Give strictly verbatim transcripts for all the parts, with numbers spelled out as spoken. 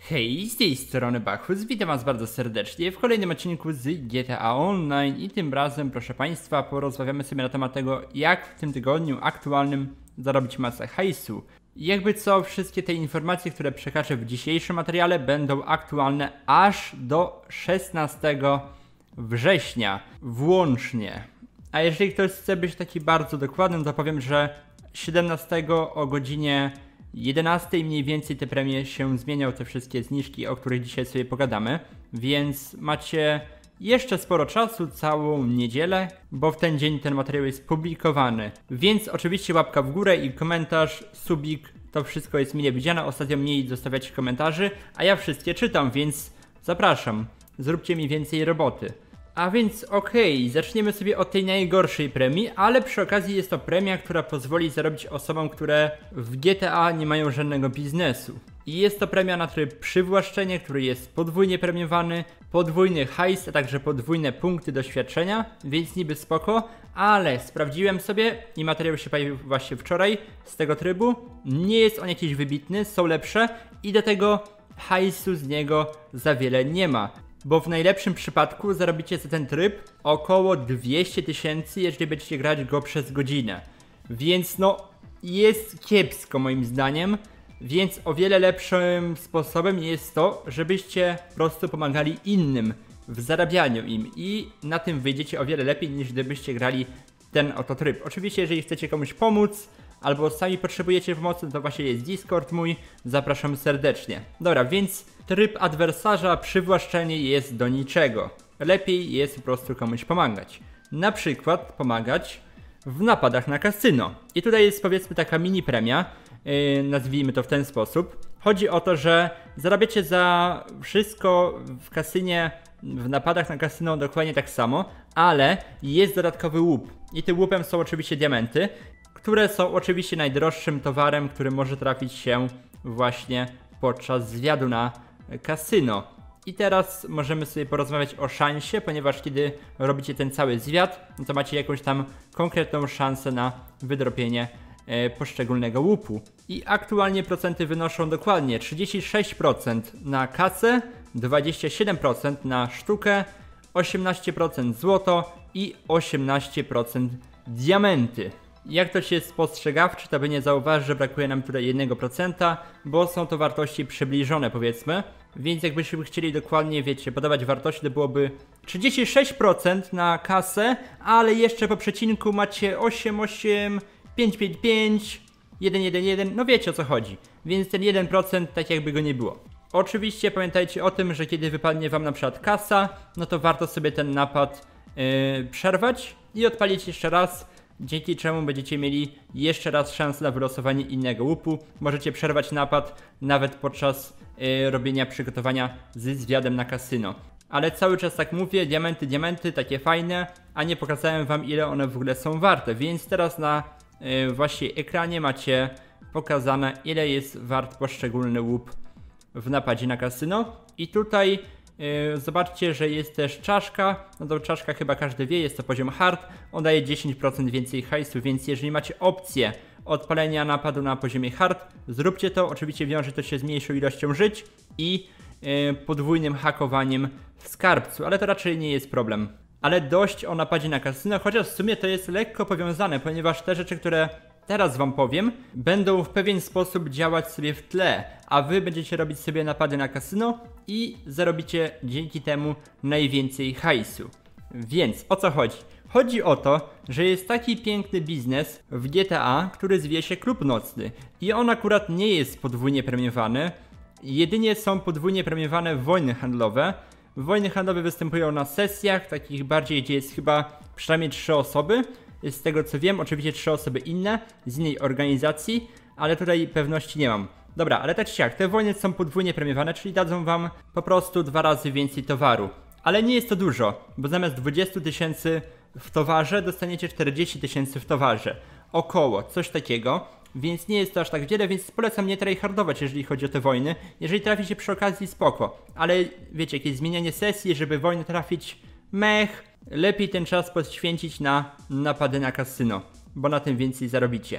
Hej, z tej strony Bachus, witam was bardzo serdecznie w kolejnym odcinku z G T A Online i tym razem, proszę państwa, porozmawiamy sobie na temat tego, jak w tym tygodniu aktualnym zarobić masę hajsu. I jakby co, wszystkie te informacje, które przekażę w dzisiejszym materiale, będą aktualne aż do szesnastego września włącznie. A jeżeli ktoś chce być taki bardzo dokładny, to powiem, że siedemnastego o godzinie jedenastej mniej więcej te premie się zmienią, te wszystkie zniżki, o których dzisiaj sobie pogadamy, więc macie jeszcze sporo czasu, całą niedzielę, bo w ten dzień ten materiał jest publikowany. Więc oczywiście łapka w górę i komentarz, subik, to wszystko jest mile widziane. Ostatnio mniej zostawiać komentarzy, a ja wszystkie czytam, więc zapraszam, zróbcie mi więcej roboty. A więc okej, okay, zaczniemy sobie od tej najgorszej premii, ale przy okazji jest to premia, która pozwoli zarobić osobom, które w G T A nie mają żadnego biznesu. I jest to premia na tryb przywłaszczenie, który jest podwójnie premiowany, podwójny hajs, a także podwójne punkty doświadczenia, więc niby spoko, ale sprawdziłem sobie i materiał się pojawił właśnie wczoraj z tego trybu. Nie jest on jakiś wybitny, są lepsze i do tego hajsu z niego za wiele nie ma. Bo w najlepszym przypadku zarobicie za ten tryb około dwieście tysięcy, jeżeli będziecie grać go przez godzinę. Więc no, jest kiepsko moim zdaniem, więc o wiele lepszym sposobem jest to, żebyście po prostu pomagali innym w zarabianiu im i na tym wyjdziecie o wiele lepiej, niż gdybyście grali ten oto tryb. Oczywiście, jeżeli chcecie komuś pomóc, albo sami potrzebujecie pomocy, to właśnie jest Discord mój, zapraszam serdecznie. Dobra, więc tryb adwersarza, przywłaszczenie jest do niczego. Lepiej jest po prostu komuś pomagać. Na przykład pomagać w napadach na kasyno. I tutaj jest powiedzmy taka mini premia, yy, nazwijmy to w ten sposób. Chodzi o to, że zarabiacie za wszystko w kasynie, w napadach na kasyno dokładnie tak samo, ale jest dodatkowy łup. I tym łupem są oczywiście diamenty, które są oczywiście najdroższym towarem, który może trafić się właśnie podczas zwiadu na kasyno. I teraz możemy sobie porozmawiać o szansie, ponieważ kiedy robicie ten cały zwiat, no to macie jakąś tam konkretną szansę na wydropienie e, poszczególnego łupu. I aktualnie procenty wynoszą dokładnie trzydzieści sześć procent na kasę, dwadzieścia siedem procent na sztukę, osiemnaście procent złoto i osiemnaście procent diamenty. Jak ktoś jest spostrzegawczy, to by nie zauważył, że brakuje nam tutaj jednego procenta, bo są to wartości przybliżone, powiedzmy. Więc jakbyśmy chcieli dokładnie, wiecie, podawać wartości, to byłoby trzydzieści sześć procent na kasę, ale jeszcze po przecinku macie osiem, osiem, pięć, pięć, pięć, jeden, jeden, jeden, no wiecie o co chodzi. Więc ten jeden procent tak jakby go nie było. Oczywiście pamiętajcie o tym, że kiedy wypadnie wam na przykład kasa, no to warto sobie ten napad yy, przerwać i odpalić jeszcze raz. Dzięki czemu będziecie mieli jeszcze raz szansę na wylosowanie innego łupu. Możecie przerwać napad nawet podczas yy, robienia przygotowania z zwiadem na kasyno. Ale cały czas tak mówię, diamenty, diamenty, takie fajne, a nie pokazałem wam ile one w ogóle są warte. Więc teraz na yy, właśnie ekranie macie pokazane ile jest wart poszczególny łup w napadzie na kasyno. I tutaj Yy, zobaczcie, że jest też czaszka, no to czaszka chyba każdy wie, jest to poziom hard, on daje dziesięć procent więcej hajsu, więc jeżeli macie opcję odpalenia napadu na poziomie hard, zróbcie to, oczywiście wiąże to się z mniejszą ilością żyć i yy, podwójnym hakowaniem w skarbcu, ale to raczej nie jest problem. Ale dość o napadzie na kasyno, chociaż w sumie to jest lekko powiązane, ponieważ te rzeczy, które teraz wam powiem, będą w pewien sposób działać sobie w tle, a wy będziecie robić sobie napady na kasyno i zarobicie dzięki temu najwięcej hajsu. Więc o co chodzi? Chodzi o to, że jest taki piękny biznes w G T A, który zwie się klub nocny i on akurat nie jest podwójnie premiowany, jedynie są podwójnie premiowane wojny handlowe. Wojny handlowe występują na sesjach, takich bardziej, gdzie jest chyba przynajmniej trzy osoby. Z tego co wiem, oczywiście trzy osoby inne, z innej organizacji, ale tutaj pewności nie mam. Dobra, ale tak czy siak, te wojny są podwójnie premiowane, czyli dadzą wam po prostu dwa razy więcej towaru. Ale nie jest to dużo, bo zamiast dwadzieścia tysięcy w towarze, dostaniecie czterdzieści tysięcy w towarze. Około, coś takiego. Więc nie jest to aż tak wiele, więc polecam nie tryhardować, jeżeli chodzi o te wojny. Jeżeli traficie przy okazji, spoko. Ale wiecie, jakieś zmienianie sesji, żeby wojny trafić, mech. Lepiej ten czas poświęcić na napady na kasyno, bo na tym więcej zarobicie.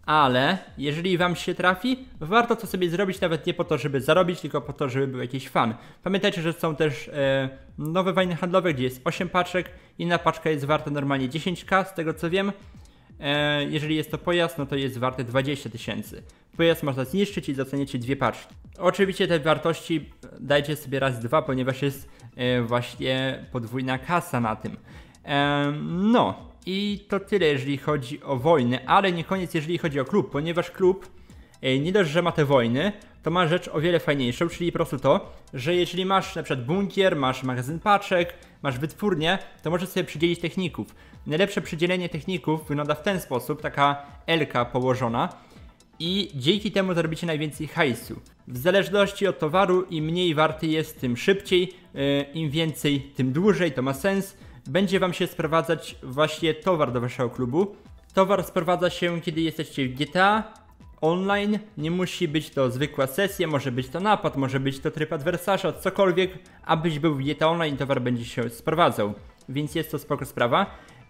ale jeżeli wam się trafi, warto to sobie zrobić nawet nie po to, żeby zarobić, tylko po to, żeby był jakiś fan. Pamiętajcie, że są też e, nowe wojny handlowe, gdzie jest osiem paczek, inna paczka jest warta normalnie dziesięć tysięcy, z tego co wiem. E, jeżeli jest to pojazd, no to jest warte dwadzieścia tysięcy. Pojazd można zniszczyć i dostaniecie dwie paczki. Oczywiście te wartości dajcie sobie raz dwa, ponieważ jest e, właśnie podwójna kasa na tym. E, no i to tyle, jeżeli chodzi o wojny, ale nie koniec, jeżeli chodzi o klub, ponieważ klub e, nie dość, że ma te wojny, to ma rzecz o wiele fajniejszą, czyli po prostu to, że jeżeli masz na przykład bunkier, masz magazyn paczek, masz wytwórnię, to możesz sobie przydzielić techników. Najlepsze przydzielenie techników wygląda w ten sposób, taka L-ka położona i dzięki temu zarobicie najwięcej hajsu. W zależności od towaru, im mniej warty jest, tym szybciej, yy, im więcej, tym dłużej, to ma sens. Będzie wam się sprowadzać właśnie towar do waszego klubu. Towar sprowadza się, kiedy jesteście w G T A online, nie musi być to zwykła sesja, może być to napad, może być to tryb adwersarza, cokolwiek, abyś był w G T A online, towar będzie się sprowadzał, więc jest to spoko sprawa.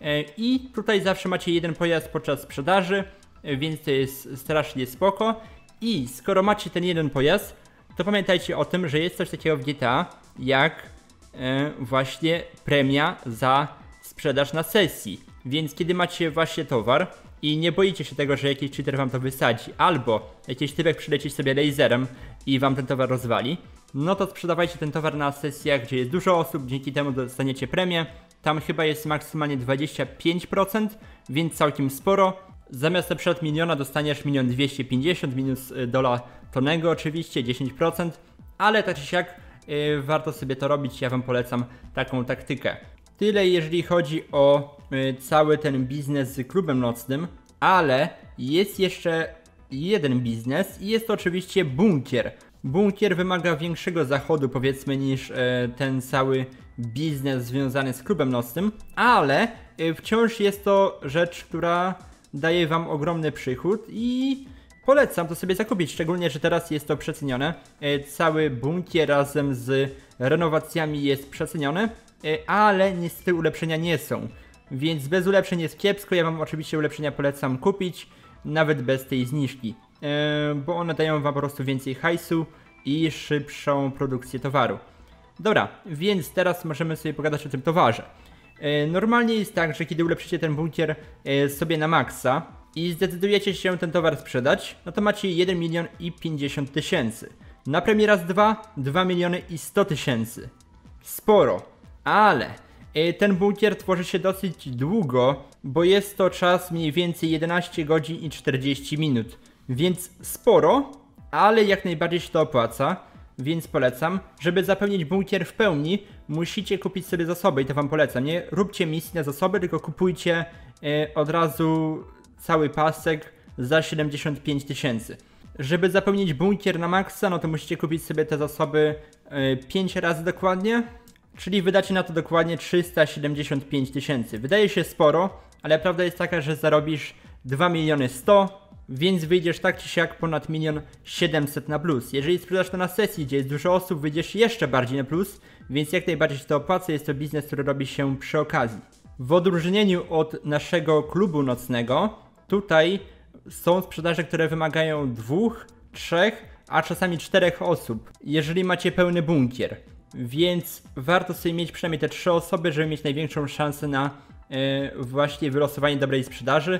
I tutaj zawsze macie jeden pojazd podczas sprzedaży, więc to jest strasznie spoko. I skoro macie ten jeden pojazd, to pamiętajcie o tym, że jest coś takiego w G T A jak e, właśnie premia za sprzedaż na sesji. Więc kiedy macie właśnie towar i nie boicie się tego, że jakiś cheater wam to wysadzi, albo jakiś typek przyleci sobie laserem i wam ten towar rozwali, no to sprzedawajcie ten towar na sesjach, gdzie jest dużo osób, dzięki temu dostaniecie premię. Tam chyba jest maksymalnie dwadzieścia pięć procent, więc całkiem sporo. Zamiast na przykład miliona dostaniesz milion dwieście pięćdziesiąt minus dola tonego oczywiście, dziesięć procent, ale tak czy siak yy, warto sobie to robić, ja wam polecam taką taktykę. Tyle jeżeli chodzi o yy, cały ten biznes z klubem nocnym, ale jest jeszcze jeden biznes i jest to oczywiście bunkier. Bunkier wymaga większego zachodu, powiedzmy, niż e, ten cały biznes związany z klubem nocnym, ale e, wciąż jest to rzecz, która daje wam ogromny przychód i polecam to sobie zakupić, szczególnie, że teraz jest to przecenione. E, cały bunkier razem z renowacjami jest przeceniony, e, ale niestety ulepszenia nie są, więc bez ulepszeń jest kiepsko. Ja wam oczywiście ulepszenia polecam kupić, nawet bez tej zniżki. Yy, bo one dają wam po prostu więcej hajsu i szybszą produkcję towaru. Dobra, więc teraz możemy sobie pogadać o tym towarze. Yy, normalnie jest tak, że kiedy ulepszycie ten bunkier yy, sobie na maksa i zdecydujecie się ten towar sprzedać, no to macie jeden milion i pięćdziesiąt tysięcy. Na premię raz dwa, dwa miliony i sto tysięcy. Sporo, ale yy, ten bunkier tworzy się dosyć długo, bo jest to czas mniej więcej jedenaście godzin i czterdzieści minut. Więc sporo, ale jak najbardziej się to opłaca, więc polecam. Żeby zapełnić bunkier w pełni, musicie kupić sobie zasoby i to wam polecam. Nie róbcie misji na zasoby, tylko kupujcie e, od razu cały pasek za siedemdziesiąt pięć tysięcy. Żeby zapełnić bunkier na maksa, no to musicie kupić sobie te zasoby e, pięć razy dokładnie, czyli wydacie na to dokładnie trzysta siedemdziesiąt pięć tysięcy. Wydaje się sporo, ale prawda jest taka, że zarobisz dwa miliony sto, więc wyjdziesz tak czy siak ponad milion siedemset na plus. Jeżeli sprzedasz to na sesji, gdzie jest dużo osób, wyjdziesz jeszcze bardziej na plus, więc jak najbardziej się to opłaca, jest to biznes, który robi się przy okazji. W odróżnieniu od naszego klubu nocnego, tutaj są sprzedaże, które wymagają dwóch, trzech, a czasami czterech osób, jeżeli macie pełny bunkier. Więc warto sobie mieć przynajmniej te trzy osoby, żeby mieć największą szansę na yy, właśnie wylosowanie dobrej sprzedaży,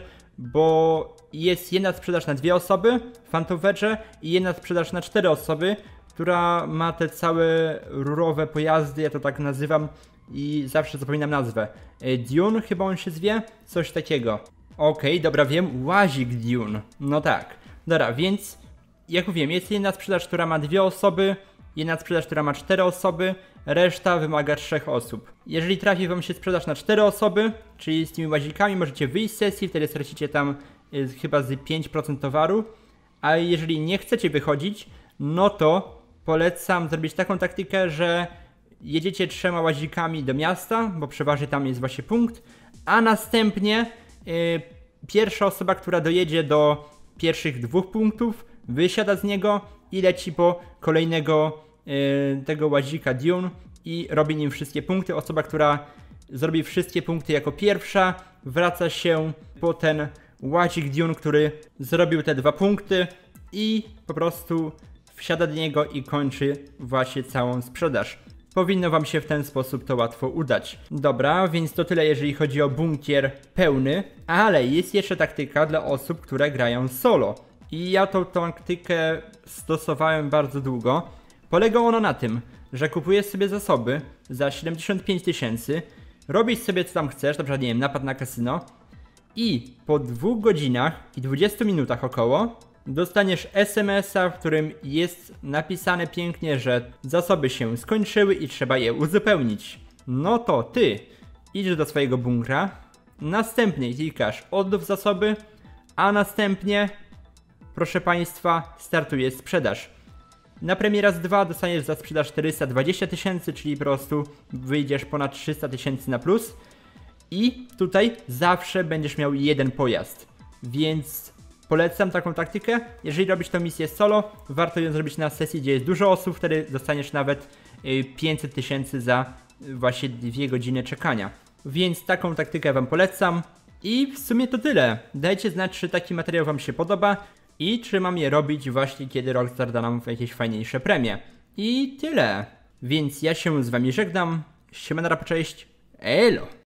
bo jest jedna sprzedaż na dwie osoby w Phantomverze i jedna sprzedaż na cztery osoby, która ma te całe rurowe pojazdy, ja to tak nazywam i zawsze zapominam nazwę. Dune chyba on się zwie? Coś takiego. Okej, okay, dobra, wiem, łazik Dune. No tak. Dobra, więc jak mówiłem, jest jedna sprzedaż, która ma dwie osoby, jedna sprzedaż, która ma cztery osoby, reszta wymaga trzech osób. Jeżeli trafi wam się sprzedaż na cztery osoby, czyli z tymi łazikami, możecie wyjść z sesji, wtedy stracicie tam y, chyba z pięć procent towaru, a jeżeli nie chcecie wychodzić, no to polecam zrobić taką taktykę, że jedziecie trzema łazikami do miasta, bo przeważnie tam jest właśnie punkt, a następnie y, pierwsza osoba, która dojedzie do pierwszych dwóch punktów, wysiada z niego i leci po kolejnego yy, tego łazika Dune i robi nim wszystkie punkty. Osoba, która zrobi wszystkie punkty jako pierwsza, wraca się po ten łazik Dune, który zrobił te dwa punkty i po prostu wsiada do niego i kończy właśnie całą sprzedaż. Powinno wam się w ten sposób to łatwo udać. Dobra, więc to tyle jeżeli chodzi o bunkier pełny, ale jest jeszcze taktyka dla osób, które grają solo. I ja tą taktykę stosowałem bardzo długo. Polega ona na tym, że kupujesz sobie zasoby za siedemdziesiąt pięć tysięcy, robisz sobie co tam chcesz, na przykład nie wiem, napad na kasyno i po dwóch godzinach i dwudziestu minutach około dostaniesz es em es a, w którym jest napisane pięknie, że zasoby się skończyły i trzeba je uzupełnić. No to ty idziesz do swojego bunkra, następnie klikasz oddów zasoby, a następnie, proszę państwa, startuje sprzedaż. Na premiera z dwa dostaniesz za sprzedaż czterysta dwadzieścia tysięcy, czyli po prostu wyjdziesz ponad trzysta tysięcy na plus. I tutaj zawsze będziesz miał jeden pojazd, więc polecam taką taktykę. Jeżeli robisz tę misję solo, warto ją zrobić na sesji, gdzie jest dużo osób, wtedy dostaniesz nawet pięćset tysięcy za właśnie dwie godziny czekania. Więc taką taktykę wam polecam. I w sumie to tyle. Dajcie znać, czy taki materiał wam się podoba i czy mam je robić właśnie, kiedy Rockstar da nam jakieś fajniejsze premie. I tyle. Więc ja się z wami żegnam. Siemana, cześć. Elo.